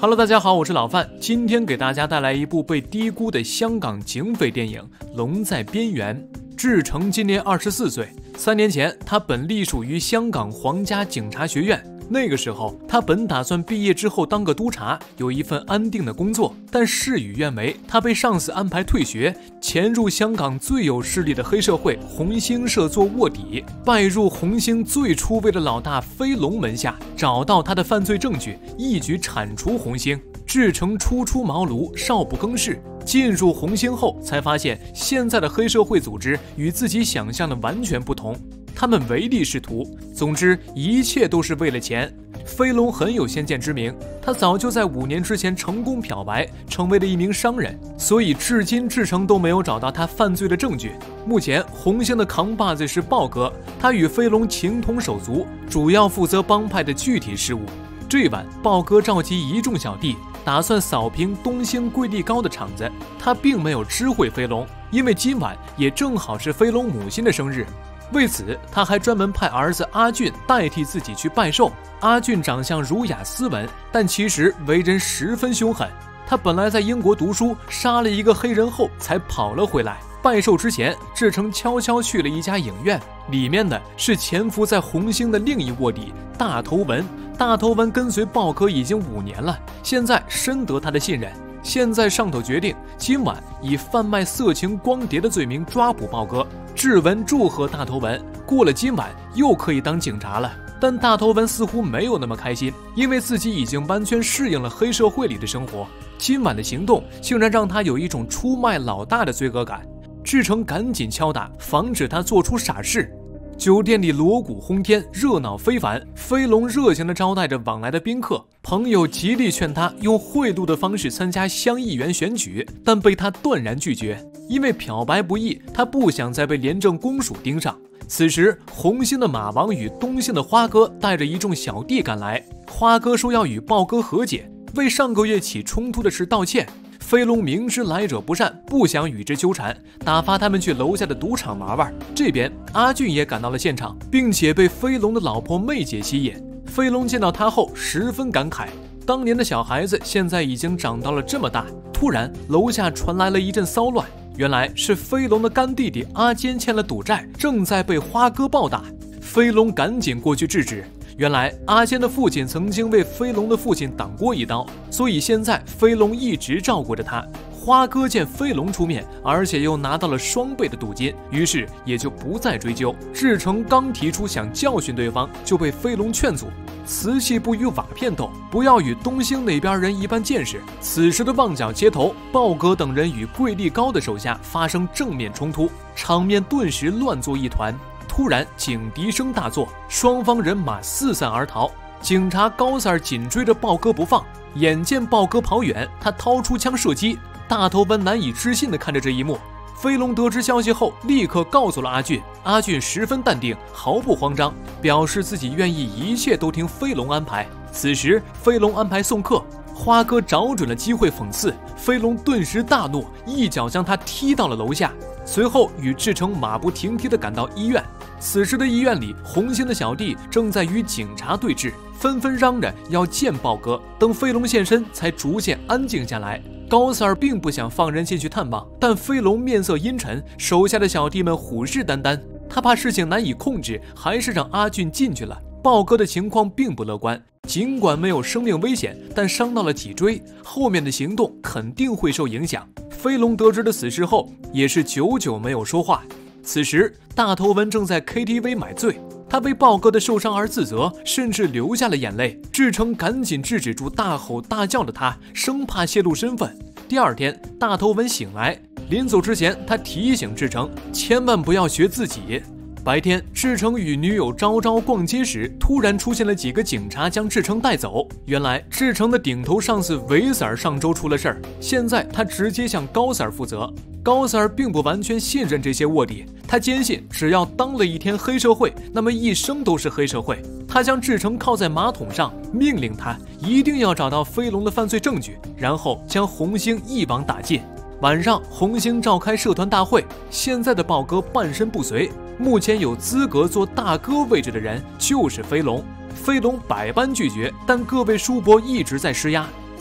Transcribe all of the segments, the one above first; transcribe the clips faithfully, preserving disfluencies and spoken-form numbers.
Hello， 大家好，我是老范，今天给大家带来一部被低估的香港警匪电影《龙在边缘》。志成今年二十四岁，三年前他本隶属于香港皇家警察学院。那个时候，他本打算毕业之后当个督察，有一份安定的工作，但事与愿违，他被上司安排退学，潜入香港最有势力的黑社会红星社做卧底，拜入红星最出位的老大飞龙门下，找到他的犯罪证据，一举铲除红星。志成初出茅庐，少不更事，进入红星后才发现，现在的黑社会组织与自己想象的完全不同。他们唯利是图，总之一切都是为了钱。飞龙很有先见之明，他早就在五年之前成功漂白，成为了一名商人，所以至今志成都没有找到他犯罪的证据。目前红星的扛把子是豹哥，他与飞龙情同手足，主要负责帮派的具体事务。这晚，豹哥召集一众小弟，打算扫平东兴贵利高的场子。他并没有知会飞龙，因为今晚也正好是飞龙母亲的生日。为此，他还专门派儿子阿俊代替自己去拜寿。阿俊长相儒雅斯文，但其实为人十分凶狠。他本来在英国读书，杀了一个黑人后才跑了回来。拜寿之前，志成悄悄去了一家影院，里面的是潜伏在红星的另一卧底大头文。大头文跟随豹哥已经五年了，现在深得他的信任。现在上头决定，今晚以贩卖色情光碟的罪名抓捕豹哥。志文祝贺大头文，过了今晚又可以当警察了。但大头文似乎没有那么开心，因为自己已经完全适应了黑社会里的生活，今晚的行动竟然让他有一种出卖老大的罪恶感。志成赶紧敲打，防止他做出傻事。酒店里锣鼓轰天，热闹非凡。飞龙热情地招待着往来的宾客，朋友极力劝他用贿赂的方式参加乡议员选举，但被他断然拒绝。因为漂白不易，他不想再被廉政公署盯上。此时，红星的马王与东星的花哥带着一众小弟赶来。花哥说要与豹哥和解，为上个月起冲突的事道歉。飞龙明知来者不善，不想与之纠缠，打发他们去楼下的赌场玩玩。这边阿俊也赶到了现场，并且被飞龙的老婆媚姐吸引。飞龙见到他后十分感慨，当年的小孩子现在已经长到了这么大。突然楼下传来了一阵骚乱，原来是飞龙的干弟弟阿坚欠了赌债，正在被花哥暴打。飞龙赶紧过去制止。原来阿坚的父亲曾经为飞龙的父亲挡过一刀，所以现在飞龙一直照顾着他。花哥见飞龙出面，而且又拿到了双倍的赌金，于是也就不再追究。志成刚提出想教训对方，就被飞龙劝阻：瓷器不与瓦片斗，不要与东兴那边人一般见识。此时的旺角街头，豹哥等人与贵利高的手下发生正面冲突，场面顿时乱作一团。突然警笛声大作，双方人马四散而逃。警察高 Sir 紧追着豹哥不放，眼见豹哥跑远，他掏出枪射击。大头文难以置信地看着这一幕。飞龙得知消息后，立刻告诉了阿俊。阿俊十分淡定，毫不慌张，表示自己愿意一切都听飞龙安排。此时飞龙安排送客，花哥找准了机会讽刺，飞龙顿时大怒，一脚将他踢到了楼下。随后与志成马不停蹄地赶到医院。此时的医院里，红星的小弟正在与警察对峙，纷纷嚷着要见豹哥。等飞龙现身，才逐渐安静下来。高 Sir 并不想放人进去探望，但飞龙面色阴沉，手下的小弟们虎视眈眈。他怕事情难以控制，还是让阿俊进去了。豹哥的情况并不乐观，尽管没有生命危险，但伤到了脊椎，后面的行动肯定会受影响。飞龙得知了此事后，也是久久没有说话。此时大头文正在 K T V 买醉，他为豹哥的受伤而自责，甚至流下了眼泪。志成赶紧制止住大吼大叫的他，生怕泄露身份。第二天大头文醒来，临走之前他提醒志成千万不要学自己。白天，志成与女友昭昭逛街时，突然出现了几个警察将志成带走。原来志成的顶头上司韦 Sir 上周出了事儿，现在他直接向高 Sir 负责。高 Sir 并不完全信任这些卧底，他坚信只要当了一天黑社会，那么一生都是黑社会。他将志成铐在马桶上，命令他一定要找到飞龙的犯罪证据，然后将红星一网打尽。晚上，红星召开社团大会，现在的豹哥半身不遂，目前有资格做大哥位置的人就是飞龙。飞龙百般拒绝，但各位叔伯一直在施压。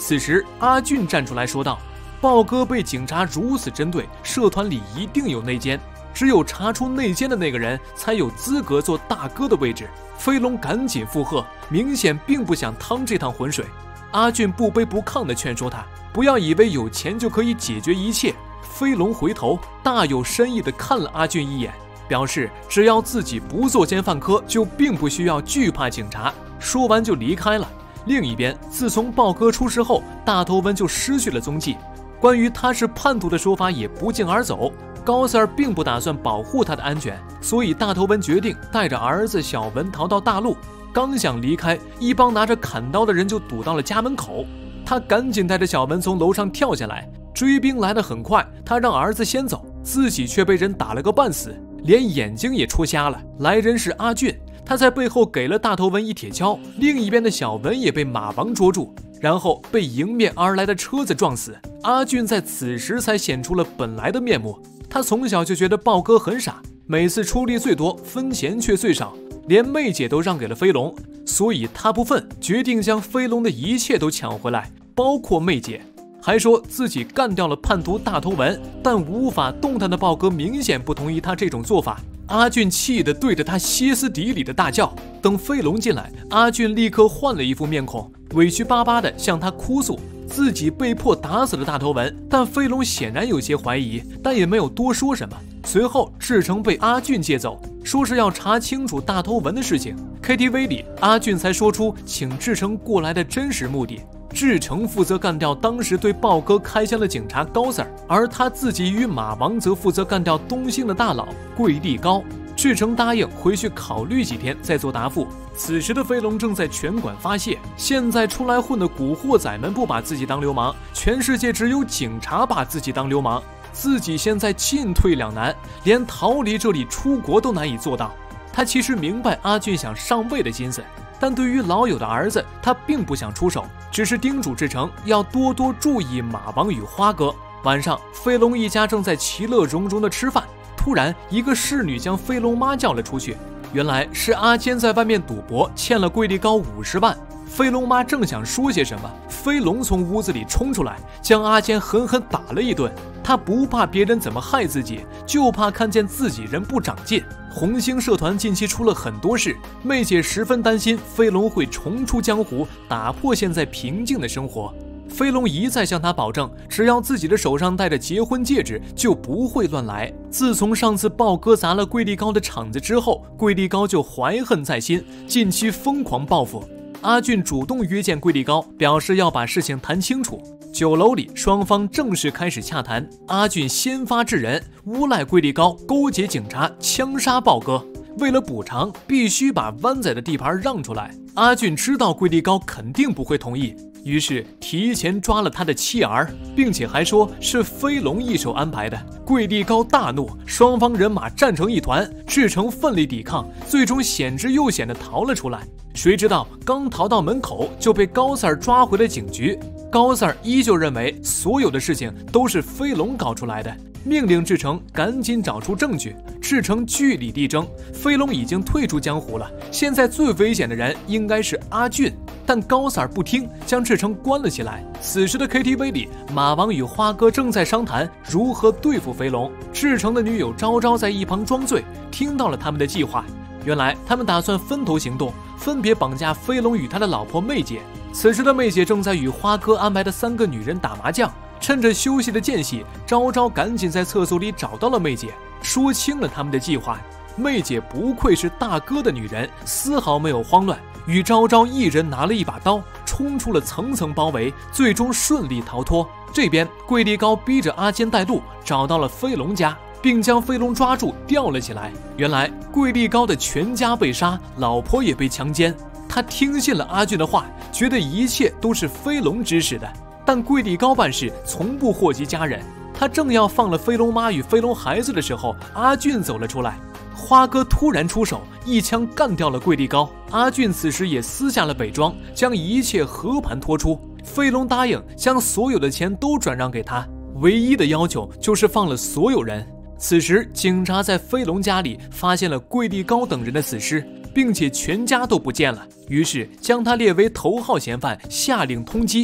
此时阿俊站出来说道：豹哥被警察如此针对，社团里一定有内奸，只有查出内奸的那个人才有资格做大哥的位置。飞龙赶紧附和，明显并不想趟这趟浑水。阿俊不卑不亢地劝说他，不要以为有钱就可以解决一切。飞龙回头大有深意地看了阿俊一眼，表示只要自己不作奸犯科，就并不需要惧怕警察。说完就离开了。另一边，自从豹哥出事后，大头文就失去了踪迹，关于他是叛徒的说法也不胫而走。高 Sir 并不打算保护他的安全，所以大头文决定带着儿子小文逃到大陆。刚想离开，一帮拿着砍刀的人就堵到了家门口。他赶紧带着小文从楼上跳下来，追兵来得很快，他让儿子先走，自己却被人打了个半死，连眼睛也戳瞎了。来人是阿俊，他在背后给了大头文一铁锹，另一边的小文也被马王捉住，然后被迎面而来的车子撞死。阿俊在此时才显出了本来的面目，他从小就觉得豹哥很傻，每次出力最多，分钱却最少，连妹姐都让给了飞龙，所以他不忿，决定将飞龙的一切都抢回来，包括妹姐。还说自己干掉了叛徒大头文，但无法动弹的豹哥明显不同意他这种做法。阿俊气得对着他歇斯底里的大叫。等飞龙进来，阿俊立刻换了一副面孔，委屈巴巴地向他哭诉自己被迫打死了大头文。但飞龙显然有些怀疑，但也没有多说什么。随后志成被阿俊借走，说是要查清楚大头文的事情。 K T V 里，阿俊才说出请志成过来的真实目的。志成负责干掉当时对豹哥开枪的警察高 Sir， 而他自己与马王则负责干掉东兴的大佬桂地高。志成答应回去考虑几天再做答复。此时的飞龙正在拳馆发泄，现在出来混的古惑仔们不把自己当流氓，全世界只有警察把自己当流氓，自己现在进退两难，连逃离这里出国都难以做到。他其实明白阿俊想上位的心思，但对于老友的儿子，他并不想出手，只是叮嘱志成要多多注意马王与花哥。晚上，飞龙一家正在其乐融融的吃饭，突然一个侍女将飞龙妈叫了出去，原来是阿坚在外面赌博欠了桂地高五十万。飞龙妈正想说些什么，飞龙从屋子里冲出来，将阿坚狠狠打了一顿。他不怕别人怎么害自己，就怕看见自己人不长进。红星社团近期出了很多事，妹姐十分担心飞龙会重出江湖，打破现在平静的生活。飞龙一再向他保证，只要自己的手上戴着结婚戒指，就不会乱来。自从上次豹哥砸了桂地高的场子之后，桂地高就怀恨在心，近期疯狂报复。阿俊主动约见桂地高，表示要把事情谈清楚。酒楼里，双方正式开始洽谈。阿俊先发制人，诬赖桂地高勾结警察枪杀豹哥，为了补偿，必须把湾仔的地盘让出来。阿俊知道桂地高肯定不会同意，于是提前抓了他的妻儿，并且还说是飞龙一手安排的。桂地高大怒，双方人马战成一团，志成奋力抵抗，最终险之又险地逃了出来。谁知道刚逃到门口就被高 Sir 抓回了警局。高 Sir 依旧认为所有的事情都是飞龙搞出来的，命令志成赶紧找出证据。志成据理力争，飞龙已经退出江湖了，现在最危险的人应该是阿俊。但高 Sir 不听，将志成关了起来。此时的 K T V 里，马王与花哥正在商谈如何对付飞龙。志成的女友昭昭在一旁装醉，听到了他们的计划。原来他们打算分头行动，分别绑架飞龙与他的老婆妹姐。此时的妹姐正在与花哥安排的三个女人打麻将，趁着休息的间隙，昭昭赶紧在厕所里找到了妹姐，说清了他们的计划。妹姐不愧是大哥的女人，丝毫没有慌乱，与昭昭一人拿了一把刀，冲出了层层包围，最终顺利逃脱。这边桂地高逼着阿坚带路，找到了飞龙家，并将飞龙抓住吊了起来。原来桂地高的全家被杀，老婆也被强奸。他听信了阿俊的话，觉得一切都是飞龙指使的。但桂地高办事从不祸及家人，他正要放了飞龙妈与飞龙孩子的时候，阿俊走了出来。花哥突然出手，一枪干掉了桂地高。阿俊此时也撕下了伪装，将一切和盘托出。飞龙答应将所有的钱都转让给他，唯一的要求就是放了所有人。此时警察在飞龙家里发现了桂地高等人的死尸，并且全家都不见了，于是将他列为头号嫌犯，下令通缉。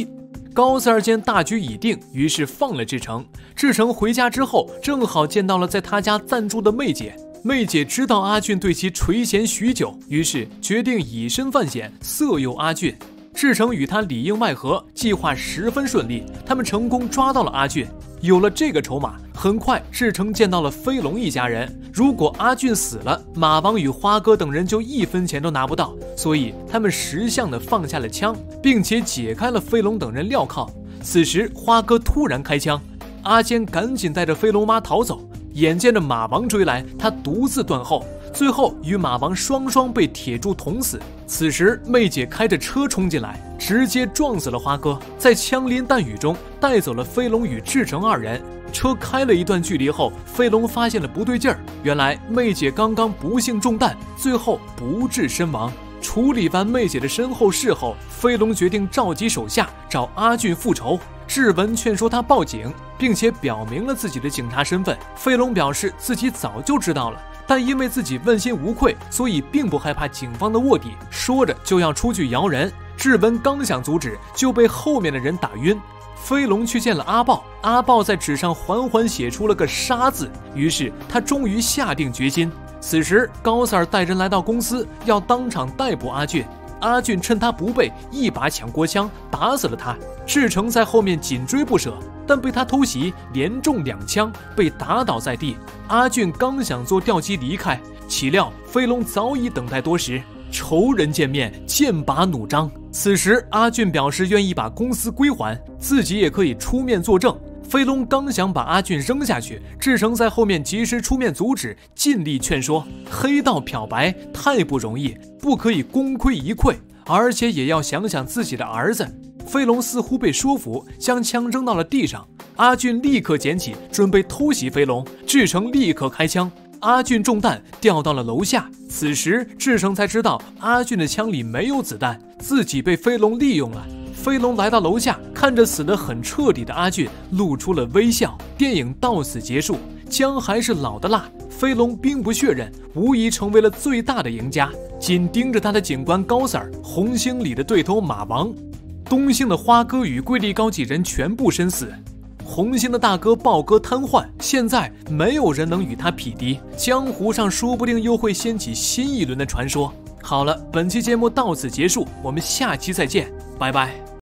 高 Sir 见大局已定，于是放了志成。志成回家之后，正好见到了在他家暂住的妹姐。妹姐知道阿俊对其垂涎许久，于是决定以身犯险，色诱阿俊。志成与他里应外合，计划十分顺利，他们成功抓到了阿俊。有了这个筹码，很快志成见到了飞龙一家人。如果阿俊死了，马王与花哥等人就一分钱都拿不到，所以他们识相地放下了枪，并且解开了飞龙等人镣铐。此时花哥突然开枪，阿坚赶紧带着飞龙妈逃走。眼见着马王追来，他独自断后，最后与马王双双被铁柱捅死。此时妹姐开着车冲进来，直接撞死了花哥，在枪林弹雨中带走了飞龙与志成二人。车开了一段距离后，飞龙发现了不对劲儿，原来妹姐刚刚不幸中弹，最后不治身亡。处理完妹姐的身后事后，飞龙决定召集手下找阿俊复仇。志文劝说他报警，并且表明了自己的警察身份。飞龙表示自己早就知道了，但因为自己问心无愧，所以并不害怕警方的卧底。说着就要出去摇人，志文刚想阻止，就被后面的人打晕。飞龙去见了阿豹，阿豹在纸上缓缓写出了个杀字，于是他终于下定决心。此时高 Sir 带人来到公司，要当场逮捕阿俊。阿俊趁他不备，一把抢过枪打死了他。志成在后面紧追不舍，但被他偷袭，连中两枪，被打倒在地。阿俊刚想坐吊机离开，岂料飞龙早已等待多时。仇人见面，剑拔弩张。此时阿俊表示愿意把公司归还，自己也可以出面作证。飞龙刚想把阿俊扔下去，志成在后面及时出面阻止，尽力劝说：黑道漂白太不容易，不可以功亏一篑，而且也要想想自己的儿子。飞龙似乎被说服，将枪扔到了地上。阿俊立刻捡起，准备偷袭飞龙。志成立刻开枪，阿俊中弹掉到了楼下。此时志成才知道阿俊的枪里没有子弹，自己被飞龙利用了。飞龙来到楼下，看着死得很彻底的阿俊，露出了微笑。电影到此结束，姜还是老的辣，飞龙兵不血刃，无疑成为了最大的赢家。紧盯着他的警官高 Sir， 红星里的对头马王，东星的花哥与桂立高几人全部身死，红星的大哥豹哥瘫痪，现在没有人能与他匹敌，江湖上说不定又会掀起新一轮的传说。好了，本期节目到此结束，我们下期再见，拜拜。